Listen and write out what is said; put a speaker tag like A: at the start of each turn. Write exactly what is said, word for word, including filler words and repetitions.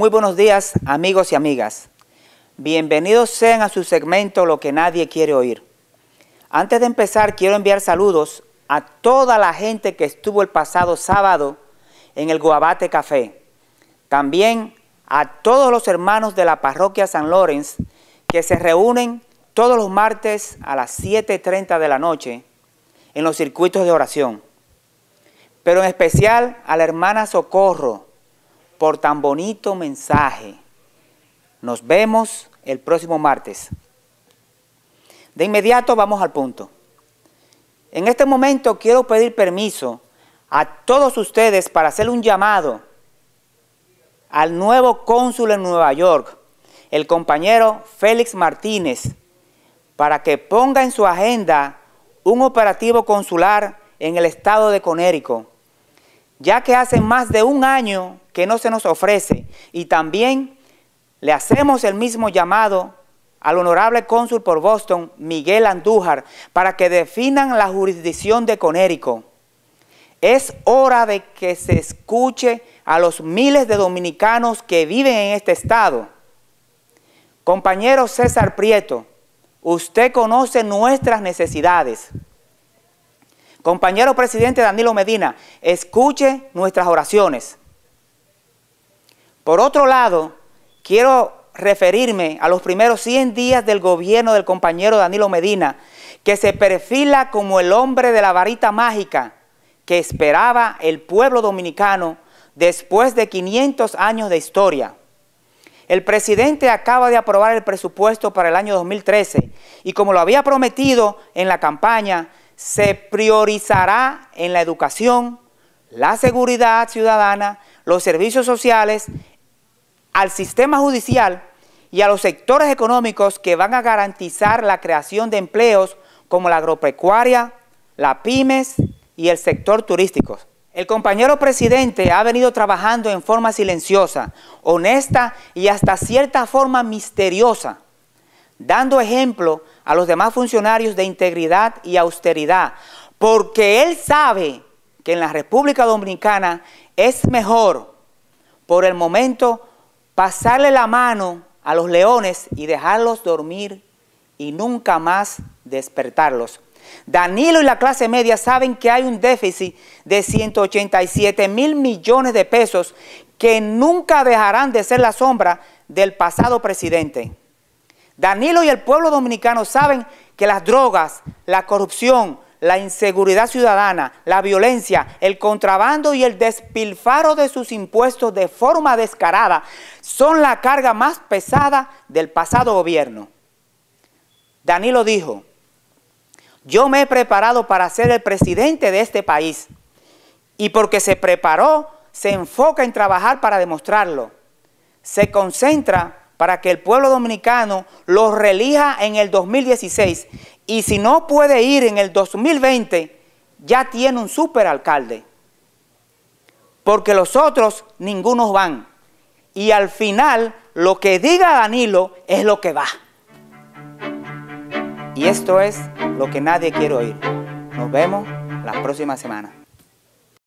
A: Muy buenos días, amigos y amigas. Bienvenidos sean a su segmento Lo que nadie quiere oír. Antes de empezar, quiero enviar saludos a toda la gente que estuvo el pasado sábado en el Guabate Café. También a todos los hermanos de la parroquia San Lorenzo que se reúnen todos los martes a las siete y treinta de la noche en los circuitos de oración. Pero en especial a la hermana Socorro por tan bonito mensaje. Nos vemos el próximo martes. De inmediato vamos al punto. En este momento quiero pedir permiso a todos ustedes para hacer un llamado al nuevo cónsul en Nueva York, el compañero Félix Martínez, para que ponga en su agenda un operativo consular en el estado de Connecticut, ya que hace más de un año que no se nos ofrece, y también le hacemos el mismo llamado al honorable cónsul por Boston, Miguel Andújar, para que definan la jurisdicción de Connecticut. Es hora de que se escuche a los miles de dominicanos que viven en este estado. Compañero César Prieto, usted conoce nuestras necesidades. Compañero presidente Danilo Medina, escuche nuestras oraciones. Por otro lado, quiero referirme a los primeros cien días del gobierno del compañero Danilo Medina, que se perfila como el hombre de la varita mágica que esperaba el pueblo dominicano después de quinientos años de historia. El presidente acaba de aprobar el presupuesto para el año dos mil trece y, como lo había prometido en la campaña, se priorizará en la educación, la seguridad ciudadana, los servicios sociales, al sistema judicial y a los sectores económicos que van a garantizar la creación de empleos como la agropecuaria, la pymes y el sector turístico. El compañero presidente ha venido trabajando en forma silenciosa, honesta y hasta cierta forma misteriosa, dando ejemplo a los demás funcionarios de integridad y austeridad, porque él sabe que en la República Dominicana es mejor, por el momento, pasarle la mano a los leones y dejarlos dormir y nunca más despertarlos. Danilo y la clase media saben que hay un déficit de ciento ochenta y siete mil millones de pesos que nunca dejarán de ser la sombra del pasado presidente. Danilo y el pueblo dominicano saben que las drogas, la corrupción, la inseguridad ciudadana, la violencia, el contrabando y el despilfarro de sus impuestos de forma descarada son la carga más pesada del pasado gobierno. Danilo dijo: yo me he preparado para ser el presidente de este país, y porque se preparó, se enfoca en trabajar para demostrarlo. Se concentra para que el pueblo dominicano lo reelija en el dos mil dieciséis, y si no puede ir en el dos mil veinte, ya tiene un superalcalde. Porque los otros, ninguno van. Y al final, lo que diga Danilo es lo que va. Y esto es lo que nadie quiere oír. Nos vemos la próxima semana.